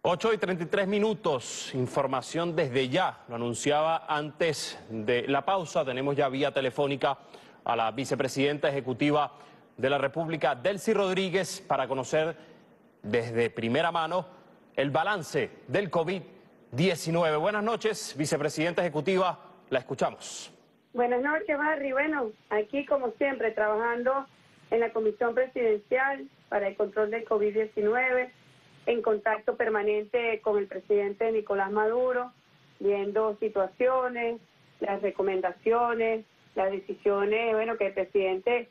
8:33, información desde ya, lo anunciaba antes de la pausa, tenemos ya vía telefónica a la vicepresidenta ejecutiva de la República, Delcy Rodríguez, para conocer desde primera mano el balance del COVID-19. Buenas noches, vicepresidenta ejecutiva, la escuchamos. Buenas noches, Barry. Bueno, aquí como siempre trabajando en la Comisión Presidencial para el Control del COVID-19, en contacto permanente con el presidente Nicolás Maduro, viendo situaciones, las recomendaciones, las decisiones, bueno, que el presidente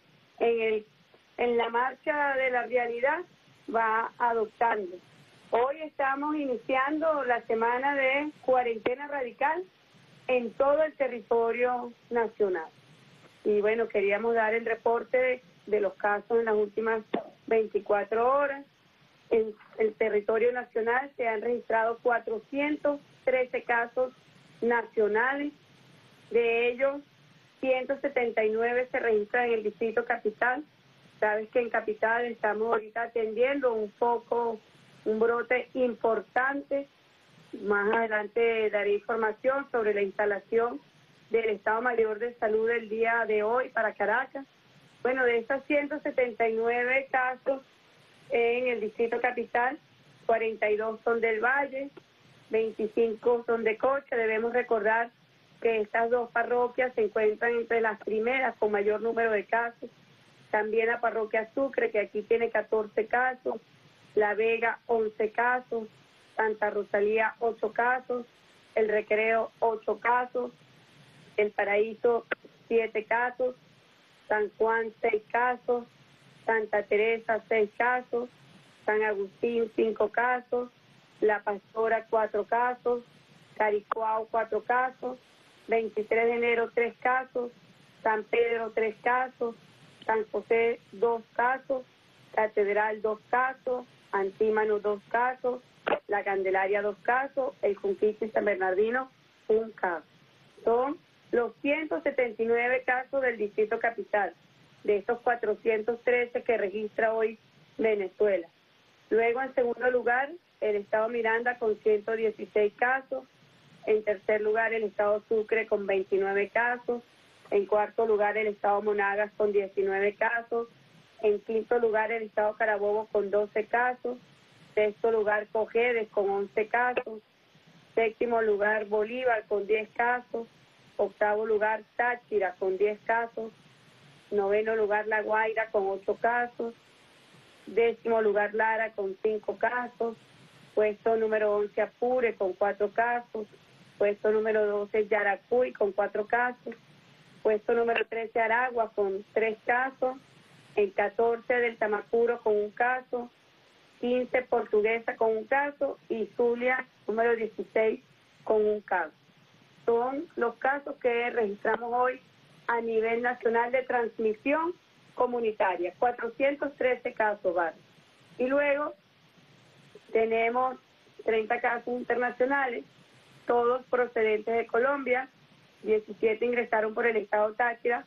en la marcha de la realidad va adoptando. Hoy estamos iniciando la semana de cuarentena radical en todo el territorio nacional. Y bueno, queríamos dar el reporte de los casos en las últimas 24 horas. En el territorio nacional se han registrado 413 casos nacionales, de ellos 179 se registran en el Distrito Capital. Sabes que en Capital estamos ahorita atendiendo un brote importante. Más adelante daré información sobre la instalación del Estado Mayor de Salud del día de hoy para Caracas. Bueno, de estos 179 casos en el Distrito Capital, 42 son del Valle, 25 son de Coche. Debemos recordar que estas dos parroquias se encuentran entre las primeras con mayor número de casos. También la parroquia Sucre, que aquí tiene 14 casos, La Vega 11 casos, Santa Rosalía 8 casos, El Recreo 8 casos, El Paraíso 7 casos, San Juan 6 casos, Santa Teresa 6 casos, San Agustín 5 casos, La Pastora 4 casos, Caricuao 4 casos, 23 de enero 3 casos, San Pedro 3 casos, San José 2 casos, Catedral 2 casos, Antímano 2 casos, La Candelaria 2 casos, El Junquito y San Bernardino 1 caso. Son los 179 casos del Distrito Capital, de estos 413 que registra hoy Venezuela. Luego, en segundo lugar, el Estado Miranda con 116 casos. En tercer lugar, el Estado Sucre con 29 casos. En cuarto lugar, el Estado Monagas con 19 casos. En quinto lugar, el Estado Carabobo con 12 casos. Sexto lugar, Cojedes con 11 casos. Séptimo lugar, Bolívar con 10 casos. Octavo lugar, Táchira con 10 casos. Noveno lugar, La Guaira con 8 casos. Décimo lugar, Lara con 5 casos. Puesto número 11, Apure con 4 casos. Puesto número 12, Yaracuy con 4 casos. Puesto número 13, Aragua con 3 casos. El 14, del Tamacuro con 1 caso. 15, Portuguesa con 1 caso. Y Zulia, número 16, con 1 caso. Son los casos que registramos hoy a nivel nacional de transmisión comunitaria, 413 casos, ¿vale? Y luego tenemos 30 casos internacionales, todos procedentes de Colombia, 17 ingresaron por el estado Táchira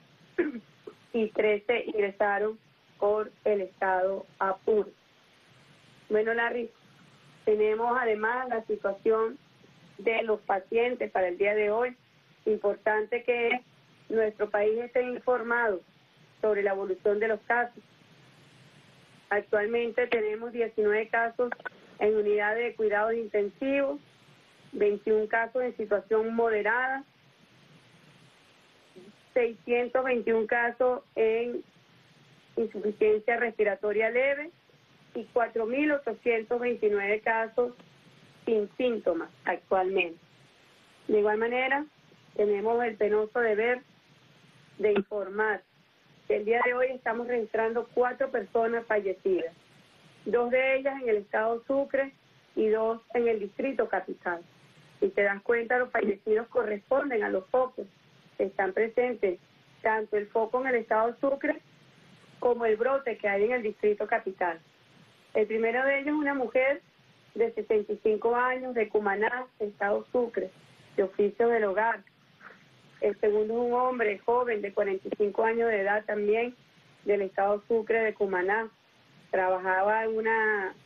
y 13 ingresaron por el estado Apure. Bueno, Larry, tenemos además la situación de los pacientes para el día de hoy. Importante que nuestro país esté informado sobre la evolución de los casos. Actualmente tenemos 19 casos en unidades de cuidados intensivos, 21 casos en situación moderada, 621 casos en insuficiencia respiratoria leve y 4.829 casos sin síntomas actualmente. De igual manera, tenemos el penoso deber de informar que el día de hoy estamos registrando 4 personas fallecidas, 2 de ellas en el estado Sucre y 2 en el Distrito Capital. Si te das cuenta, los fallecidos corresponden a los focos que están presentes, tanto el foco en el estado Sucre como el brote que hay en el Distrito Capital. El primero de ellos es una mujer de 65 años de Cumaná, estado Sucre, de oficio del hogar. El segundo es un hombre joven de 45 años de edad también, del estado Sucre de Cumaná. Trabajaba en una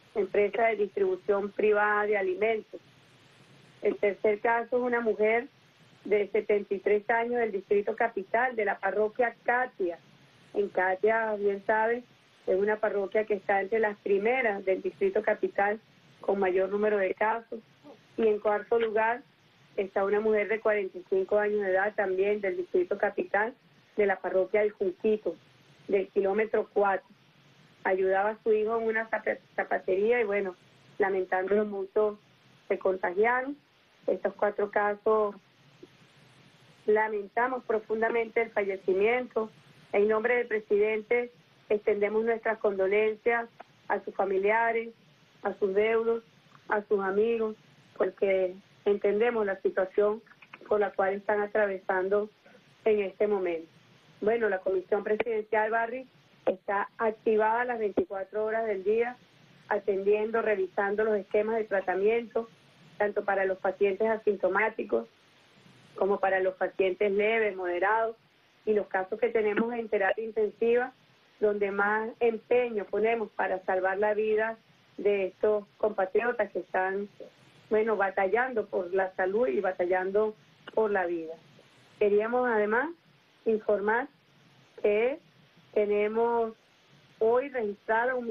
empresa de distribución privada de alimentos. El tercer caso es una mujer de 73 años del Distrito Capital, de la parroquia Katia. En Katia, bien saben, es una parroquia que está entre las primeras del Distrito Capital con mayor número de casos. Y en cuarto lugar está una mujer de 45 años de edad también del Distrito Capital, de la parroquia del Junquito, del kilómetro 4. Ayudaba a su hijo en una zapatería y bueno, lamentándolo mucho, se contagiaron. Estos 4 casos, lamentamos profundamente el fallecimiento. En nombre del presidente extendemos nuestras condolencias a sus familiares, a sus deudos, a sus amigos, porque entendemos la situación por la cual están atravesando en este momento. Bueno, la Comisión Presidencial, Barry, está activada las 24 horas del día, atendiendo, revisando los esquemas de tratamiento, tanto para los pacientes asintomáticos como para los pacientes leves, moderados, y los casos que tenemos en terapia intensiva, donde más empeño ponemos para salvar la vida de estos compatriotas que están, bueno, batallando por la salud y batallando por la vida. Queríamos además informar que tenemos hoy registrado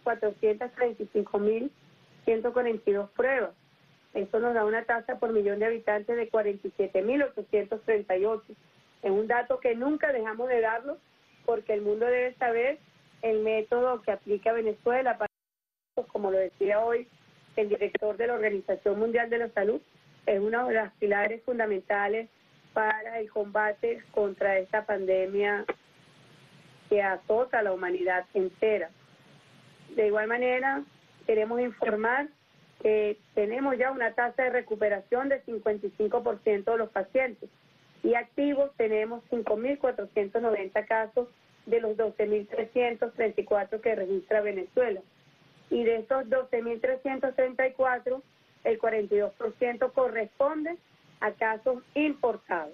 1.435.142 pruebas. Eso nos da una tasa por millón de habitantes de 47.838. Es un dato que nunca dejamos de darlo, porque el mundo debe saber el método que aplica Venezuela para, como lo decía hoy el director de la Organización Mundial de la Salud, es uno de los pilares fundamentales para el combate contra esta pandemia que azota a la humanidad entera. De igual manera, queremos informar que tenemos ya una tasa de recuperación de 55% de los pacientes y activos tenemos 5.490 casos de los 12.334 que registra Venezuela. Y de esos 12.334, el 42% corresponde a casos importados.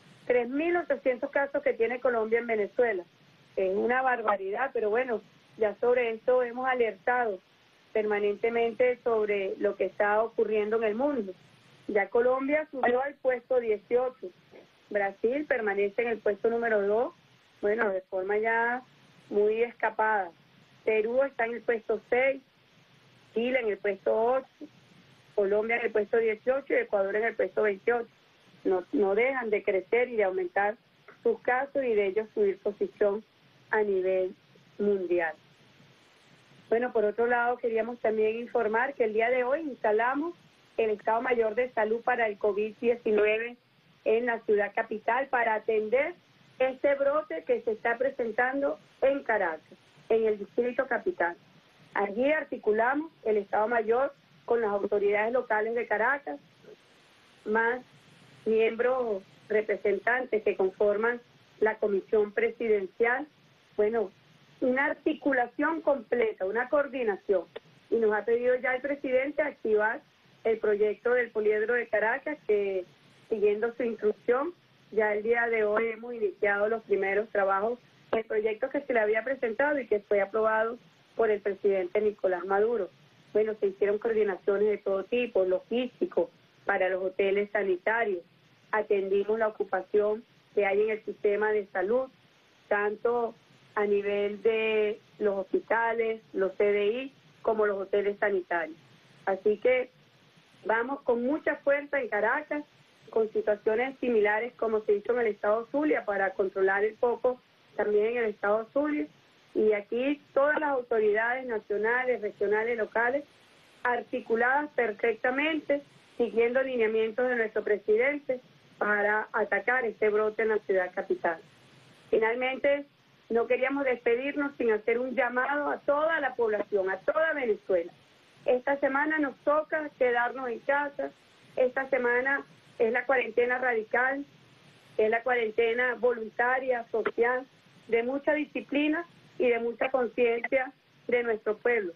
3.800 casos que tiene Colombia en Venezuela. Es una barbaridad, pero bueno, ya sobre esto hemos alertado permanentemente sobre lo que está ocurriendo en el mundo. Ya Colombia subió al puesto 18, Brasil permanece en el puesto número 2, bueno, de forma ya muy escapada. Perú está en el puesto 6, Chile en el puesto 8, Colombia en el puesto 18 y Ecuador en el puesto 28. No dejan de crecer y de aumentar sus casos y de ellos subir posición a nivel mundial. Bueno, por otro lado, queríamos también informar que el día de hoy instalamos el Estado Mayor de Salud para el COVID-19 en la ciudad capital para atender este brote que se está presentando en Caracas, en el Distrito Capital. Allí articulamos el Estado Mayor con las autoridades locales de Caracas, más miembros representantes que conforman la Comisión Presidencial. Bueno, una articulación completa, una coordinación. Y nos ha pedido ya el presidente activar el proyecto del Poliedro de Caracas, que siguiendo su instrucción, ya el día de hoy hemos iniciado los primeros trabajos del proyecto que se le había presentado y que fue aprobado por el presidente Nicolás Maduro. Bueno, se hicieron coordinaciones de todo tipo, logístico, para los hoteles sanitarios. Atendimos la ocupación que hay en el sistema de salud, tanto a nivel de los hospitales, los CDI, como los hoteles sanitarios. Así que vamos con mucha fuerza en Caracas, con situaciones similares como se hizo en el estado Zulia para controlar el foco también en el estado Zulia. Y aquí todas las autoridades nacionales, regionales, locales, articuladas perfectamente, siguiendo lineamientos de nuestro presidente para atacar este brote en la ciudad capital. Finalmente, no queríamos despedirnos sin hacer un llamado a toda la población, a toda Venezuela. Esta semana nos toca quedarnos en casa. Esta semana es la cuarentena radical, es la cuarentena voluntaria, social, de mucha disciplina y de mucha conciencia de nuestro pueblo.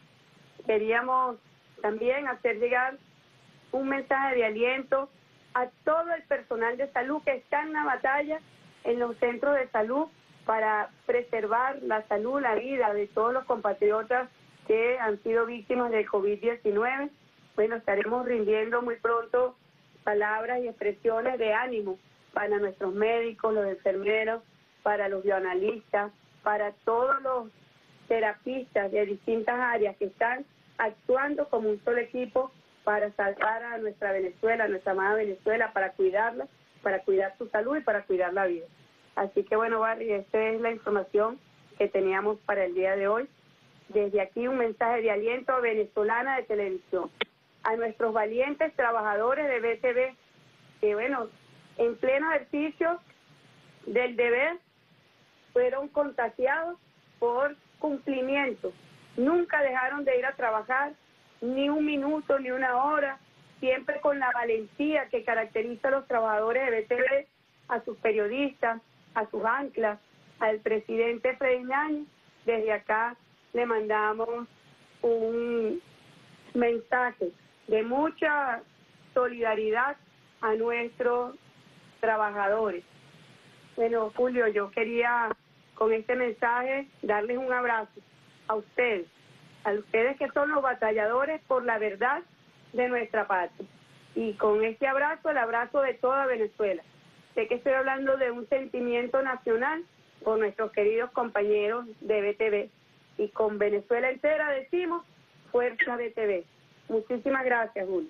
Queríamos también hacer llegar un mensaje de aliento a todo el personal de salud que está en la batalla en los centros de salud para preservar la salud, la vida de todos los compatriotas que han sido víctimas del COVID-19. Bueno, estaremos rindiendo muy pronto palabras y expresiones de ánimo para nuestros médicos, los enfermeros, para los bioanalistas, para todos los terapistas de distintas áreas que están actuando como un solo equipo para salvar a nuestra Venezuela, a nuestra amada Venezuela, para cuidarla, para cuidar su salud y para cuidar la vida. Así que bueno, Barry, esta es la información que teníamos para el día de hoy. Desde aquí un mensaje de aliento a Venezolana de Televisión, a nuestros valientes trabajadores de BTV, que bueno, en pleno ejercicio del deber fueron contagiados por cumplimiento. Nunca dejaron de ir a trabajar, ni un minuto, ni una hora, siempre con la valentía que caracteriza a los trabajadores de BTV, a sus periodistas, a sus anclas, al presidente Freddy Ñañez. Desde acá le mandamos un mensaje de mucha solidaridad a nuestros trabajadores. Bueno, Julio, yo quería con este mensaje darles un abrazo a ustedes que son los batalladores por la verdad de nuestra patria. Y con este abrazo, el abrazo de toda Venezuela. Sé que estoy hablando de un sentimiento nacional por nuestros queridos compañeros de BTV. Y con Venezuela entera decimos, fuerza BTV. Muchísimas gracias, Julio.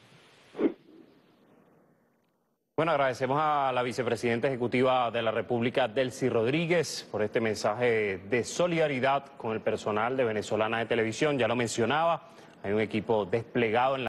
Bueno, agradecemos a la vicepresidenta ejecutiva de la República, Delcy Rodríguez, por este mensaje de solidaridad con el personal de Venezolana de Televisión. Ya lo mencionaba, hay un equipo desplegado en la